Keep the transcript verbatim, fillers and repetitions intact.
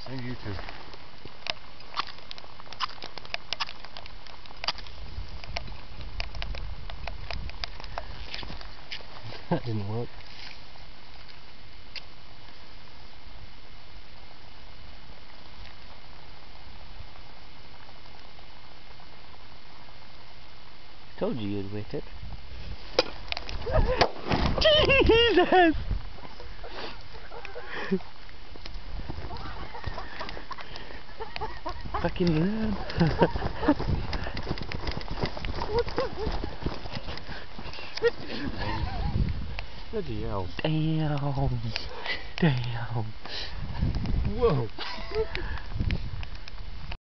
Same to you too. That didn't work. Told you you'd wick it. Jesus! Fucking run. Bloody hell. Damn. Damn. Whoa.